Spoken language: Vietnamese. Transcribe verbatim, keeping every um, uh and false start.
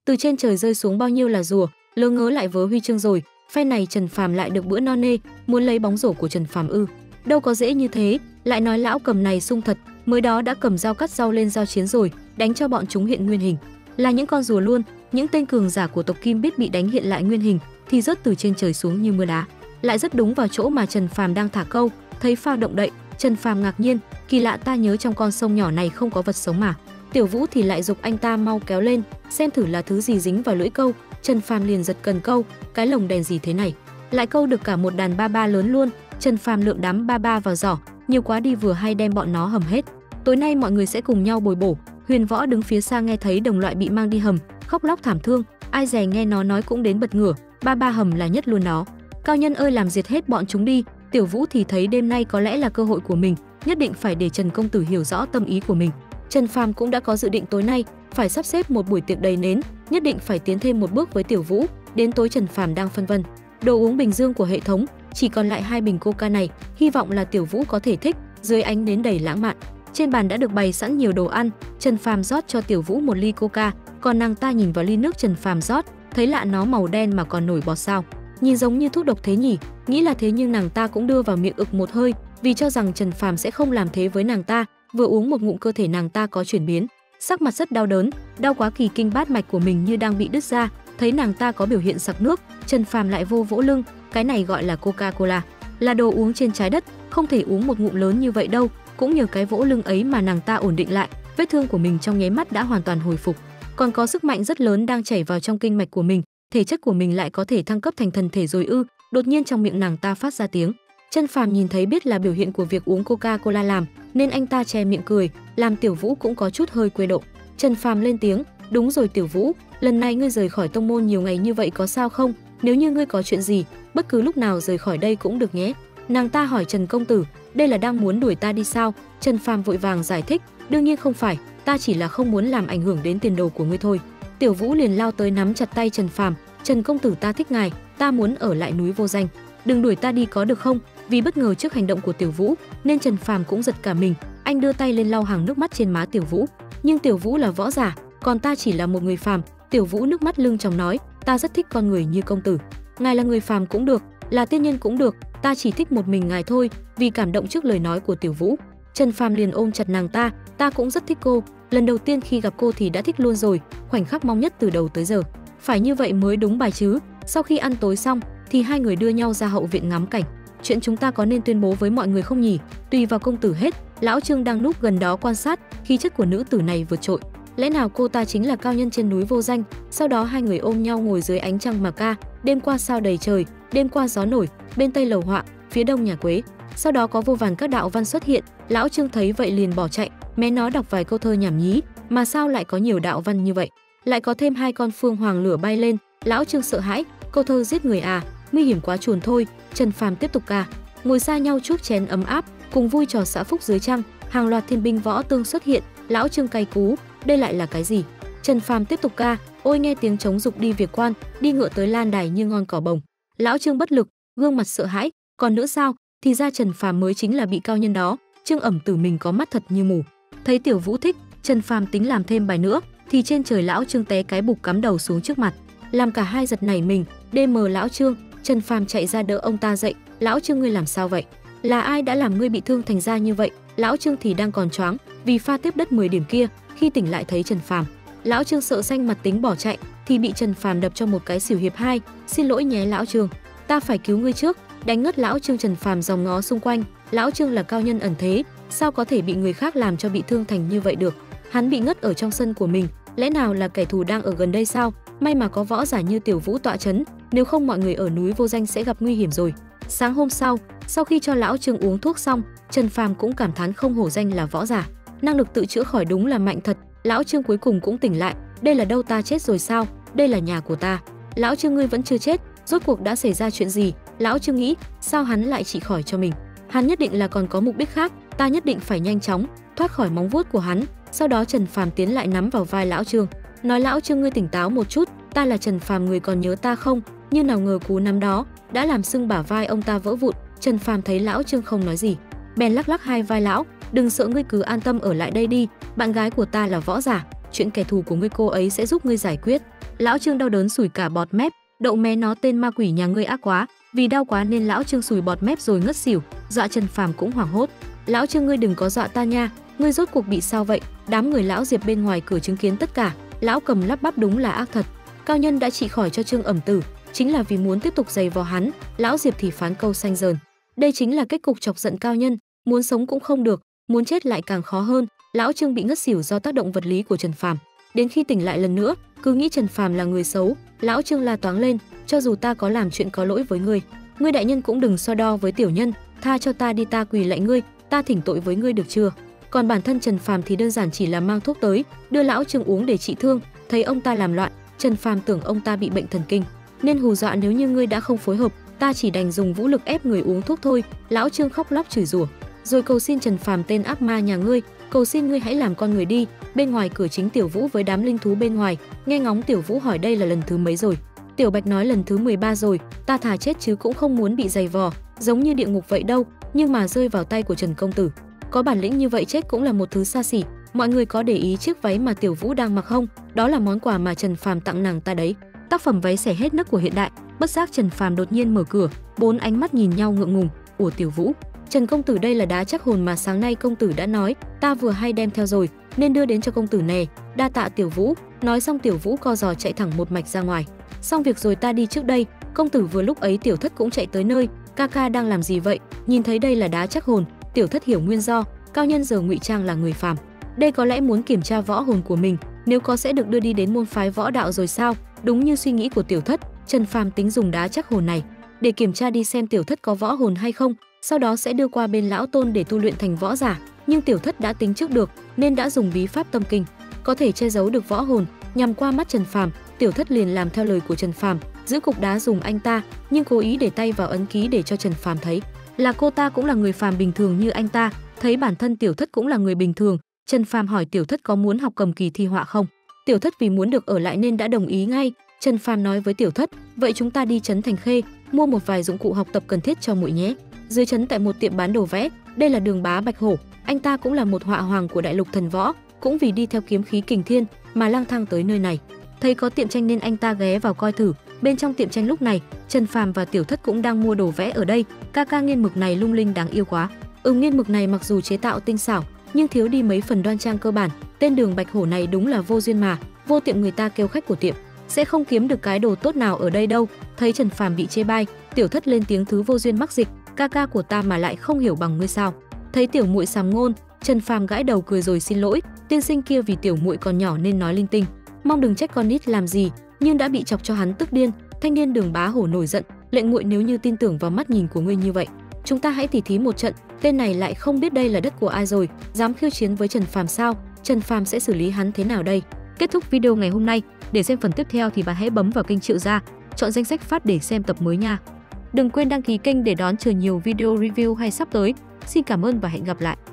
Từ trên trời rơi xuống bao nhiêu là rùa, lỡ ngớ lại vớ huy chương rồi, phe này Trần Phàm lại được bữa no nê, muốn lấy bóng rổ của Trần Phàm ư? Đâu có dễ như thế, lại nói lão cầm này sung thật, mới đó đã cầm dao cắt rau lên giao chiến rồi, đánh cho bọn chúng hiện nguyên hình. Là những con rùa luôn, những tên cường giả của tộc Kim biết bị đánh hiện lại nguyên hình thì rớt từ trên trời xuống như mưa đá. Lại rất đúng vào chỗ mà Trần Phàm đang thả câu, thấy phao động đậy, Trần Phàm ngạc nhiên, kỳ lạ, ta nhớ trong con sông nhỏ này không có vật sống mà. Tiểu Vũ thì lại giục anh ta mau kéo lên, xem thử là thứ gì dính vào lưỡi câu. Trần Phàm liền giật cần câu, cái lồng đèn gì thế này? Lại câu được cả một đàn ba ba lớn luôn. Trần Phàm lượng đám ba ba vào giỏ, nhiều quá đi vừa hay đem bọn nó hầm hết. Tối nay mọi người sẽ cùng nhau bồi bổ. Huyền Võ đứng phía xa nghe thấy đồng loại bị mang đi hầm, khóc lóc thảm thương, ai dè nghe nó nói cũng đến bật ngửa, ba ba hầm là nhất luôn đó. Cao nhân ơi, làm diệt hết bọn chúng đi. Tiểu Vũ thì thấy đêm nay có lẽ là cơ hội của mình, nhất định phải để Trần công tử hiểu rõ tâm ý của mình. Trần Phàm cũng đã có dự định tối nay phải sắp xếp một buổi tiệc đầy nến, nhất định phải tiến thêm một bước với Tiểu Vũ. Đến tối Trần Phàm đang phân vân, đồ uống bình dương của hệ thống chỉ còn lại hai bình coca này, hy vọng là Tiểu Vũ có thể thích. Dưới ánh nến đầy lãng mạn, trên bàn đã được bày sẵn nhiều đồ ăn, Trần Phàm rót cho Tiểu Vũ một ly coca, còn nàng ta nhìn vào ly nước Trần Phàm rót, thấy lạ, nó màu đen mà còn nổi bọt sao, nhìn giống như thuốc độc thế nhỉ. Nghĩ là thế nhưng nàng ta cũng đưa vào miệng ực một hơi, vì cho rằng Trần Phàm sẽ không làm thế với nàng ta. Vừa uống một ngụm cơ thể nàng ta có chuyển biến, sắc mặt rất đau đớn, đau quá kỳ kinh bát mạch của mình như đang bị đứt ra. Thấy nàng ta có biểu hiện sặc nước, Trần Phàm lại vô vỗ lưng, cái này gọi là Coca-Cola, là đồ uống trên trái đất, không thể uống một ngụm lớn như vậy đâu. Cũng nhờ cái vỗ lưng ấy mà nàng ta ổn định lại, vết thương của mình trong nháy mắt đã hoàn toàn hồi phục, còn có sức mạnh rất lớn đang chảy vào trong kinh mạch của mình, thể chất của mình lại có thể thăng cấp thành thần thể rồi ư? Đột nhiên trong miệng nàng ta phát ra tiếng. Trần Phàm nhìn thấy biết là biểu hiện của việc uống Coca-Cola làm, nên anh ta che miệng cười, làm Tiểu Vũ cũng có chút hơi quê độ. Trần Phàm lên tiếng, đúng rồi Tiểu Vũ, lần này ngươi rời khỏi tông môn nhiều ngày như vậy có sao không? Nếu như ngươi có chuyện gì, bất cứ lúc nào rời khỏi đây cũng được nhé. Nàng ta hỏi Trần công tử, đây là đang muốn đuổi ta đi sao? Trần Phàm vội vàng giải thích, đương nhiên không phải, ta chỉ là không muốn làm ảnh hưởng đến tiền đồ của ngươi thôi. Tiểu Vũ liền lao tới nắm chặt tay Trần Phàm, Trần công tử, ta thích ngài, ta muốn ở lại núi Vô Danh, đừng đuổi ta đi có được không? Vì bất ngờ trước hành động của Tiểu Vũ nên Trần Phàm cũng giật cả mình, anh đưa tay lên lau hàng nước mắt trên má Tiểu Vũ. Nhưng Tiểu Vũ là võ giả, còn ta chỉ là một người phàm. Tiểu Vũ nước mắt lưng tròng nói, ta rất thích con người như công tử, ngài là người phàm cũng được, là tiên nhân cũng được, ta chỉ thích một mình ngài thôi. Vì cảm động trước lời nói của Tiểu Vũ, Trần Phàm liền ôm chặt nàng ta, ta cũng rất thích cô, lần đầu tiên khi gặp cô thì đã thích luôn rồi, khoảnh khắc mong nhất từ đầu tới giờ. Phải như vậy mới đúng bài chứ. Sau khi ăn tối xong thì hai người đưa nhau ra hậu viện ngắm cảnh. Chuyện chúng ta có nên tuyên bố với mọi người không nhỉ? Tùy vào công tử hết. Lão Trương đang núp gần đó quan sát, khí chất của nữ tử này vượt trội, lẽ nào cô ta chính là cao nhân trên núi Vô Danh? Sau đó hai người ôm nhau ngồi dưới ánh trăng mà ca, đêm qua sao đầy trời, đêm qua gió nổi, bên tây lầu họa, phía đông nhà Quế. Sau đó có vô vàn các đạo văn xuất hiện, Lão Trương thấy vậy liền bỏ chạy, mé nó đọc vài câu thơ nhảm nhí, mà sao lại có nhiều đạo văn như vậy? Lại có thêm hai con phương hoàng lửa bay lên, Lão Trương sợ hãi, câu thơ giết người à, nguy hiểm quá chuồn thôi. Trần Phàm tiếp tục ca, ngồi xa nhau chuốc chén ấm áp, cùng vui trò xã phúc dưới trăng, hàng loạt thiên binh võ tương xuất hiện. Lão Trương cay cú, đây lại là cái gì? Trần Phàm tiếp tục ca, ôi nghe tiếng trống dục đi việc quan, đi ngựa tới lan đài như ngon cỏ bồng. Lão Trương bất lực, gương mặt sợ hãi, còn nữa sao? Thì ra Trần Phàm mới chính là bị cao nhân đó. Trương Ẩm Tử mình có mắt thật như mù. Thấy Tiểu Vũ thích, Trần Phàm tính làm thêm bài nữa, thì trên trời Lão Trương té cái bục cắm đầu xuống trước mặt, làm cả hai giật nảy mình. đê em Lão Trương, Trần Phàm chạy ra đỡ ông ta dậy. Lão Trương, ngươi làm sao vậy? Là ai đã làm ngươi bị thương thành ra như vậy? Lão Trương thì đang còn choáng vì pha tiếp đất mười điểm kia, khi tỉnh lại thấy Trần Phàm, Lão Trương sợ xanh mặt tính bỏ chạy thì bị Trần Phàm đập cho một cái xỉu hiệp hai. Xin lỗi nhé Lão Trương, ta phải cứu ngươi trước. Đánh ngất Lão Trương. Trần Phàm dòng ngó xung quanh, Lão Trương là cao nhân ẩn thế, sao có thể bị người khác làm cho bị thương thành như vậy được? Hắn bị ngất ở trong sân của mình, lẽ nào là kẻ thù đang ở gần đây sao? May mà có võ giả như Tiểu Vũ tọa chấn, nếu không mọi người ở núi Vô Danh sẽ gặp nguy hiểm rồi. Sáng hôm sau, sau khi cho Lão Trương uống thuốc xong, Trần Phàm cũng cảm thán không hổ danh là võ giả, năng lực tự chữa khỏi đúng là mạnh thật. Lão Trương cuối cùng cũng tỉnh lại, đây là đâu, ta chết rồi sao? Đây là nhà của ta. Lão Trương, ngươi vẫn chưa chết, rốt cuộc đã xảy ra chuyện gì? Lão Trương nghĩ, sao hắn lại trị khỏi cho mình? Hắn nhất định là còn có mục đích khác, ta nhất định phải nhanh chóng thoát khỏi móng vuốt của hắn. Sau đó Trần Phàm tiến lại nắm vào vai Lão Trương, nói Lão Trương, ngươi tỉnh táo một chút, ta là Trần Phàm, người còn nhớ ta không? Nhưng nào ngờ cú nắm đó đã làm sưng bả vai ông ta vỡ vụn. Trần Phàm thấy Lão Trương không nói gì, bèn lắc lắc hai vai lão, đừng sợ, ngươi cứ an tâm ở lại đây đi, bạn gái của ta là võ giả, chuyện kẻ thù của ngươi cô ấy sẽ giúp ngươi giải quyết. Lão Trương đau đớn sủi cả bọt mép, đậu mé nó tên ma quỷ nhà ngươi ác quá, vì đau quá nên lão Trương sùi bọt mép rồi ngất xỉu, dọa Trần Phàm cũng hoảng hốt. Lão Trương ngươi đừng có dọa ta nha, ngươi rốt cuộc bị sao vậy? Đám người lão Diệp bên ngoài cửa chứng kiến tất cả, lão Cầm lắp bắp đúng là ác thật. Cao nhân đã trị khỏi cho Trương Ẩm Tử, chính là vì muốn tiếp tục giày vò hắn, lão Diệp thì phán câu xanh dờn. Đây chính là kết cục chọc giận cao nhân, muốn sống cũng không được, muốn chết lại càng khó hơn. Lão Trương bị ngất xỉu do tác động vật lý của Trần Phàm. Đến khi tỉnh lại lần nữa, cứ nghĩ Trần Phàm là người xấu, lão Trương la toáng lên, cho dù ta có làm chuyện có lỗi với ngươi, ngươi đại nhân cũng đừng so đo với tiểu nhân, tha cho ta đi, ta quỳ lạy ngươi, ta thỉnh tội với ngươi được chưa? Còn bản thân Trần Phàm thì đơn giản chỉ là mang thuốc tới, đưa lão Trương uống để trị thương, thấy ông ta làm loạn, Trần Phàm tưởng ông ta bị bệnh thần kinh, nên hù dọa nếu như ngươi đã không phối hợp, ta chỉ đành dùng vũ lực ép người uống thuốc thôi. Lão Trương khóc lóc chửi rủa, rồi cầu xin Trần Phàm tên ác ma nhà ngươi, cầu xin ngươi hãy làm con người đi. Bên ngoài cửa chính Tiểu Vũ với đám linh thú bên ngoài, nghe ngóng Tiểu Vũ hỏi đây là lần thứ mấy rồi. Tiểu Bạch nói lần thứ mười ba rồi, ta thà chết chứ cũng không muốn bị giày vò, giống như địa ngục vậy đâu, nhưng mà rơi vào tay của Trần công tử, có bản lĩnh như vậy chết cũng là một thứ xa xỉ. Mọi người có để ý chiếc váy mà Tiểu Vũ đang mặc không? Đó là món quà mà Trần Phàm tặng nàng ta đấy. Tác phẩm váy xẻ hết nấc của hiện đại. Bất giác Trần Phàm đột nhiên mở cửa, bốn ánh mắt nhìn nhau ngượng ngùng. Ủa Tiểu Vũ, Trần công tử đây là đá chắc hồn mà sáng nay công tử đã nói, ta vừa hay đem theo rồi, nên đưa đến cho công tử nè. Đa tạ Tiểu Vũ. Nói xong Tiểu Vũ co giò chạy thẳng một mạch ra ngoài. Xong việc rồi ta đi trước đây. Công tử. Vừa lúc ấy Tiểu Thất cũng chạy tới nơi. Ca ca đang làm gì vậy? Nhìn thấy đây là đá chắc hồn, Tiểu Thất hiểu nguyên do, cao nhân giờ ngụy trang là người phàm. Đây có lẽ muốn kiểm tra võ hồn của mình, nếu có sẽ được đưa đi đến môn phái võ đạo rồi sao? Đúng như suy nghĩ của Tiểu Thất, Trần Phàm tính dùng đá chắc hồn này để kiểm tra đi xem Tiểu Thất có võ hồn hay không, sau đó sẽ đưa qua bên lão Tôn để tu luyện thành võ giả. Nhưng Tiểu Thất đã tính trước được nên đã dùng bí pháp tâm kinh, có thể che giấu được võ hồn, nhằm qua mắt Trần Phàm. Tiểu Thất liền làm theo lời của Trần Phàm, giữ cục đá dùng anh ta, nhưng cố ý để tay vào ấn ký để cho Trần Phàm thấy là cô ta cũng là người phàm bình thường như anh ta. Thấy bản thân Tiểu Thất cũng là người bình thường, Trần Phàm hỏi Tiểu Thất có muốn học cầm kỳ thi họa không. Tiểu Thất vì muốn được ở lại nên đã đồng ý ngay. Trần Phàm nói với Tiểu Thất, vậy chúng ta đi trấn Thành Khê mua một vài dụng cụ học tập cần thiết cho muội nhé. Dưới trấn tại một tiệm bán đồ vẽ, đây là Đường Bá Bạch Hổ, anh ta cũng là một họa hoàng của đại lục thần võ, cũng vì đi theo kiếm khí kình thiên mà lang thang tới nơi này. Thấy có tiệm tranh nên anh ta ghé vào coi thử. Bên trong tiệm tranh lúc này, Trần Phàm và Tiểu Thất cũng đang mua đồ vẽ ở đây. Ca ca nghiên mực này lung linh đáng yêu quá. Ừ, nghiên mực này mặc dù chế tạo tinh xảo nhưng thiếu đi mấy phần đoan trang cơ bản. Tên Đường Bạch Hổ này đúng là vô duyên mà, vô tiệm người ta kêu khách của tiệm sẽ không kiếm được cái đồ tốt nào ở đây đâu. Thấy Trần Phàm bị chê bai, Tiểu Thất lên tiếng thứ vô duyên mắc dịch, ca ca của ta mà lại không hiểu bằng ngươi sao? Thấy tiểu muội sàm ngôn, Trần Phàm gãi đầu cười rồi xin lỗi, tiên sinh kia vì tiểu muội còn nhỏ nên nói linh tinh, mong đừng trách con nít làm gì, nhưng đã bị chọc cho hắn tức điên. Thanh niên Đường Bá Hổ nổi giận, lệnh muội nếu như tin tưởng vào mắt nhìn của ngươi như vậy, chúng ta hãy tỉ thí một trận. Tên này lại không biết đây là đất của ai rồi, dám khiêu chiến với Trần Phàm sao? Trần Phàm sẽ xử lý hắn thế nào đây? Kết thúc video ngày hôm nay. Để xem phần tiếp theo thì bạn hãy bấm vào kênh Triệu Gia, chọn danh sách phát để xem tập mới nha. Đừng quên đăng ký kênh để đón chờ nhiều video review hay sắp tới. Xin cảm ơn và hẹn gặp lại.